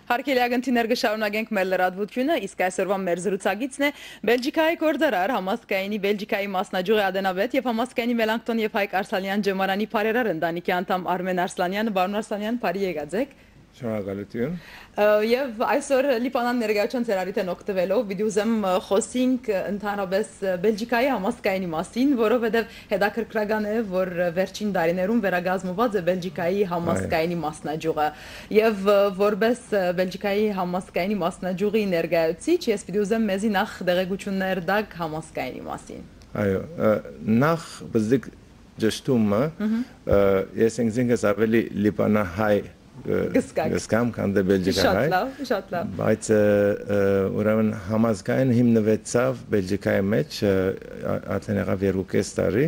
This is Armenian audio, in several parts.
Հարկելի ագնտիներ կշարունակենք մեր լրատվությունը, իսկ այսօրվա մեր զրուցակիցն է Բելգիկայի գործարար, համազգայինի Բելգիկայի մասնաճյուղի ադենավետ եւ համազգայինի Մելանքտոն եւ Հայկ Արսլանյան ջեմարանի բարերար ընտանիքի անդամ Արմեն Արսլանյանը, բարոն Արսլանյան, բարի եկած եք։ Շնորհակալություն։ Եվ այսօր Լիբանան ներկայացան ծերարիթեն օգտվելով վիդեոզեմ խոսինք ընդհանրապես Բելգիկայի համազգայինի մասին, որովհետև հետաքրքրական է, որ վերջին տարիներում վերագազմված է Բելգիկայի համազգայինի մասնաճյուղը եւ որպես Բելգիկայի համազգայինի մասնաճյուղի ներկայացուցիչ ես վիդեոզեմ մեզի նախ դեղեցություններ տակ համազգայինի մասին։ Այո, նախ բզիկ ճշտումը ես ինքս ավելի լիբանահայ Գսկամ քան դե Բելգիկահայ։ Շատ լավ։ Բայց ուրեմն համազգային հիմնվեցավ Բելգիկայի մեջ արդեն եղավ 2.5 տարի։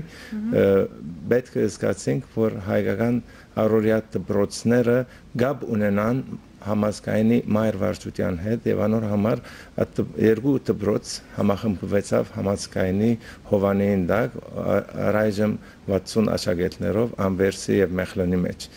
Պետք է զգացինք, որ հայկական առօրյա դպրոցները գաբ ունենան համազգայինի մայրվարչության հետ եւ անոր համար երկու դպրոց համախմբվեցավ համազգայինի հովանին դակ առայժմ 60 աշակերտներով Անվերսի եւ Մեխլենի մեջ։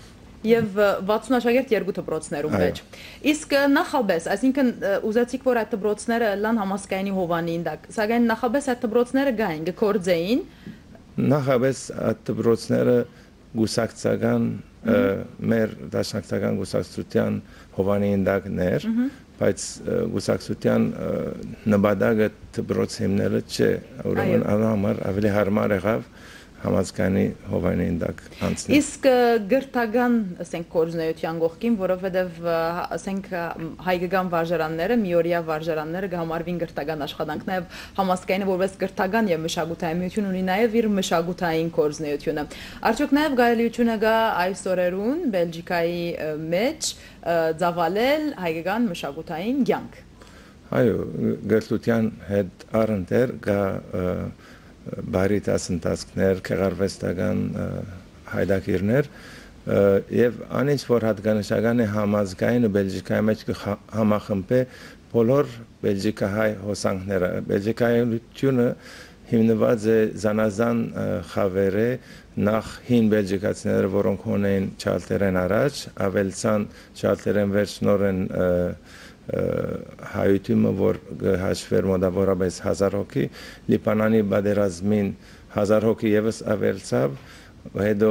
Եվ 60 աշակերտ երկու դպրոցներում մեջ։ Իսկ նախաբես, այսինքն ուզեցիք, որ այդ դպրոցները լան համազգայինի հովանին դակ, սակայն նախաբես այդ դպրոցները գային, գործեին։ Նախաբես այդ դպրոցները գուսակցական մեր դաշնակցական գուսակցության հովանին դակներ, բայց գուսակցության նպատակը դպրոց հիմնելը չէ, ուրեմն համար ավելի հարմար եղավ համազգայինի հովանին դակ անցնել։ Իսկ գրթական, ասենք, կորձնեության կողքին, որովհետև ասենք հայկական վարժարանները, միօրյա վարժարանները կհամարվին գրթական աշխատանք, նաև համազգայինը որպես գրթական եւ մշակութային միություն ունի նաև իր մշակութային կորձնեությունը։ Արդյոք նաև կարելիությունը կա այս օրերուն Բելգիկայի մեջ ծավալել հայկական մշակութային կյանք։ Այո, գրթության հետ առընթեր կա բարի դասընթացներ, քեղարվեստական հայդակիրներ եւ անինչ որ հատկանշական է համազգայինը Բելգիկայի մեջ համախմբե բոլոր բելգիկահայ հոսանքները։ Բելգիկայությունը հիմնված է զանազան խավերը, նախ հին բելգիկացիները, որոնք ունեն չալտերեն առաջ, ավելցան չալտերեն վերջնորեն հայությունը, որ հաշվեր մոտավորապես 1000 հոգի, Լիբանանի բادرազմին 1000 հոգի եւս ավելցավ, հետո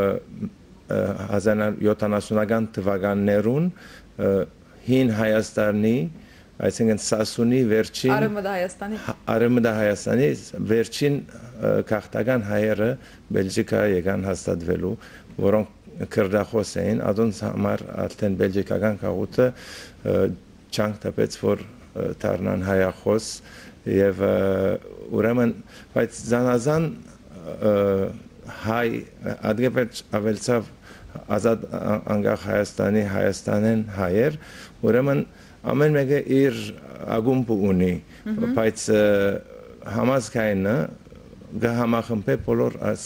1970-ական թվականներուն հին Հայաստանի, այսինքն Սասունի վերջին Արևմտա Հայաստանի վերջին քաղաքական հայերը Բելգիկա եկան հաստատվելու, որոնք քրդախոս էին, adons համար արդեն բելգիկական քաղուտը չանք տպեց, որ դառնան հայախոս եւ ուրեմն բայց զանազան հայ ադգեփեջ ավելցավ ազատ անկախ Հայաստանեն հայեր, ուրեմն ամեն մեկը իր ագումբ ունի, բայց համազգայինը գահամախմբե բոլոր այս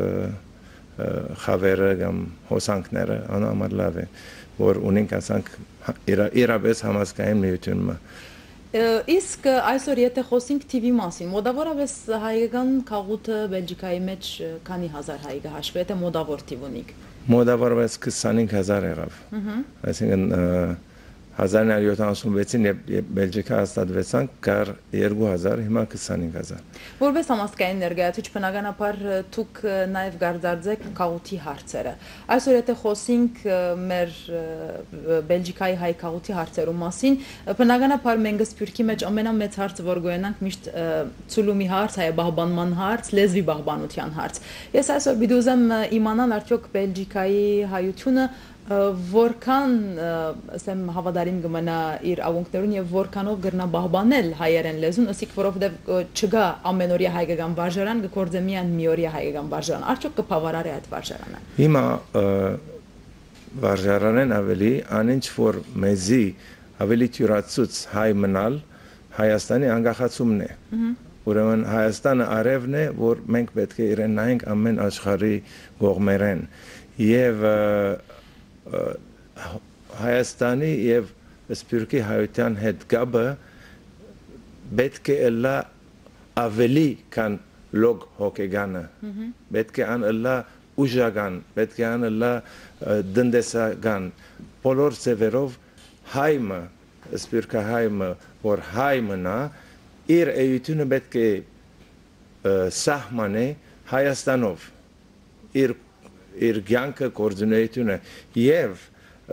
խավերը կամ հոսանքները անհամար լավ է, որ ունենք ասանք իրապես համազգային միությունը։ Իսկ այսօր եթե խոսենք TV մասին, մոտավորապես հայկական քաղուտը Բելգիկայի մեջ քանի հազար հայ կհաշվի, եթե մոտավոր թիվ ունիք։ Մոտավորապես 25000 եղավ։ Այսինքն 1976-ին երբ Բելգիկա հաստատվեցանք, կար 2000, հիմա 25000։ Որպես համազգային ներկայացուցիչ, բնականաբար դուք նաև գարձարձեք քաղուտի հարցերը։ Այսօր եթե խոսենք մեր Բելգիկայի հայ քաղուտի հարցերու մասին, բնականաբար մենք Սփյուռքի մեջ ամենամեծ հարցը որ գոյանանք միշտ ցուլումի հարց, հայաբահբանման հարց, լեզվի բահբանության հարց։ Ես այսօր բիդուզեմ իմանալ արդյոք Բելգիկայի հայությունը որքան ասեմ հավատարիմ կմնա իր աղունքներուն եւ որքանով գրնա բահբանել հայերեն լեզուն, ասիկ որովհետեւ չկա ամենօրյա հայկական վարժարան, կգործե միայն միօրյա հայկական վարժարան։ Արդյոք կբավարարի այդ վարժարանը։ Հիմա վարժարանեն ավելի անինչ որ մեզի ավելի թյուրացուց հայ մնալ Հայաստանի անկախացումն է։ Ուրեմն Հայաստանը արևն է, որ մենք պետք է իրեն նայենք ամեն աշխարհի կողմերեն եւ Հայաստանի եւ Սփյուռքի հայության հետ գաբը պետք է լա ավելի քան լոգ հոգեգանը, պետք է անլա ուժական, պետք է անլա դնդեսական, բոլոր ձևերով հայմը, սպիրկահայմը, որ հայմնա, իր էությունը պետք է սահմանե Հայաստանով, իր կյանքը գործունեությունը եւ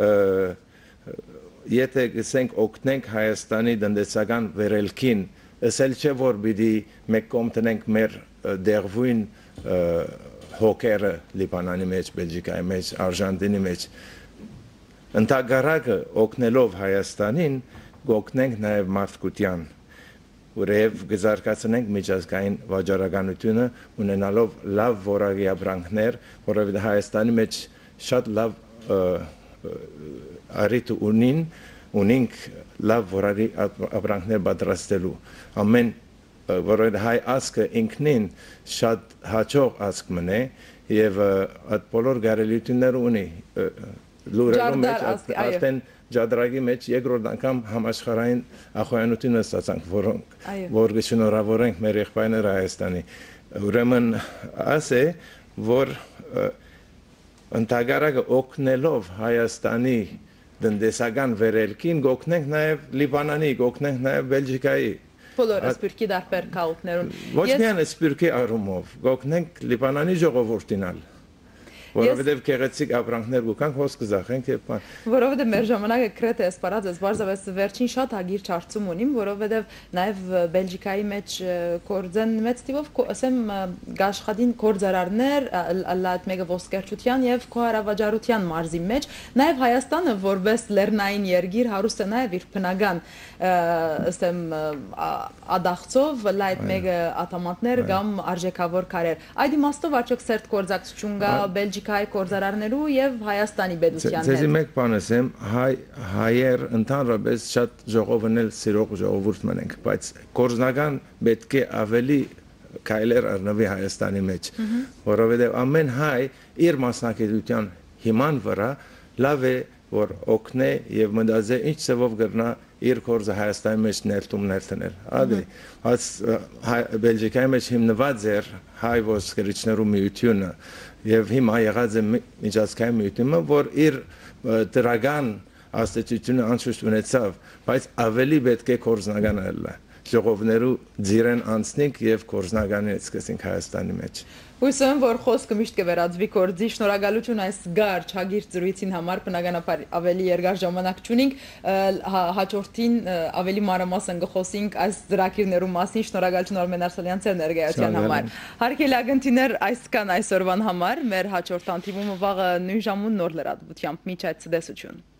եթե գսենք օգնենք Հայաստանի տնտեսական վերելքին, ասել չէ որ պիտի մեկ կողմ տնենք մեր դեղվույն հոկերը Լիբանանի մեջ, Բելգիկայի մեջ, Արժանտինի մեջ, ընդհանրակը օգնելով Հայաստանին, կօգնենք նաև մարդկության, որև գզարկացնենք միջազգային վաճառականությունը ունենալով լավ որակի ապրանքներ, որովհետև Հայաստանի մեջ շատ լավ առիթ ունենք լավ որակի ապրանքներ պատրաստելու ամեն որովհետև հայ ազգը ինքնին շատ հաջող ազգ մնե եւ այդ բոլոր գարելությունները ունի լուրերում մեջ արդեն ջադրագի մեջ երկրորդ անգամ համաշխարհային ախոյանությունը ստացանք, որ գշնորհավորենք մեր եղբայրները Հայաստանի։ Ուրեմն ասե, որ ընդհանրակը օգնելով Հայաստանի տնտեսական վերելքին կօգնենք նաև Լիբանանի, կօգնենք նաև Բելգիկայի։ Բոլոր սպիրկի դարբեր քաուտներուն։ Ոչ միայն սպիրկի առումով, կօգնենք Լիբանանի ժողովրդին որովհետև գեղեցիկ ապրանքներ գուքանք հոսք զախենք եւ որովհետև մեր ժամանակը կրետ է սպարած է բարձրապես վերջին շատ հագիր չարծում ունիմ որովհետև նաեւ Բելգիկայի մեջ կորձեն մեծ տիպով ասեմ գաշխատին կորձարարներ լատ մեգա ոսկերչության եւ քոհարավաճառության մարզի մեջ նաեւ Հայաստանը որպես լեռնային երկիր հարուստ է նաեւ իր բնական ասեմ ադախցով լայտ մեգա ատամատներ կամ արժեքավոր քարեր այդ իմաստով արդյոք սերտ կորձակցություն կա Բելգիկայի կորձարարներու եւ Հայաստանի պետության հետ։ Ձեզի մեկ բան ասեմ, հայեր ընդհանրապես շատ ժողովնել սիրող ժողովուրդ մնենք, բայց կորձնական պետք է ավելի քայլեր առնվի Հայաստանի մեջ, որովհետեւ ամեն հայ իր մասնակցության հիման վրա լավ է որ օգնե եւ մտածե ինչ ծավով կրնա իր կորձը Հայաստանի մեջ ներտնել։ Ադի, այս Բելգիկայի մեջ հիմնված էր հայ ոսկերիչներու միությունը եւ հիմա եղած է միջազգային միությունը, որ իր դրական աստեցությունը անշուշտ ունեցավ, բայց ավելի պետք է կորձնական ելնա։ Ժողովներու ձիրեն անցնենք եւ կորձնականին սկսենք Հայաստանի մեջ։ Հույսում որ խոսքը միշտ կվերածվի կորձի շնորհակալություն այս գարչ հագիր ծրույցին համար բնականաբար ավելի երկար ժամանակ չունենք հաջորդին ավելի մանրամասն կխոսենք այս ծրագիրներու մասին շնորհակալություն Արմեն Արսալյան ձեր ներկայության համար հարգելի ագնտիներ այսքան այսօրվան համար մեր հաջորդ հանդիպումը վաղը նույն ժամուն նոր լրատվությամբ միջ այդ ցտեսություն